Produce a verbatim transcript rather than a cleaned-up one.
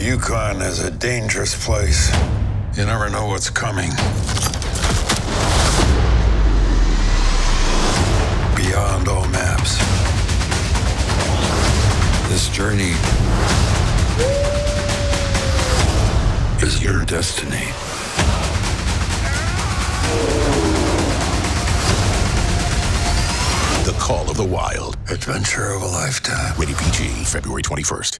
Yukon is a dangerous place. You never know what's coming. Beyond all maps. This journey is your destiny. The Call of the Wild. Adventure of a lifetime. Rated P G, February twenty-first.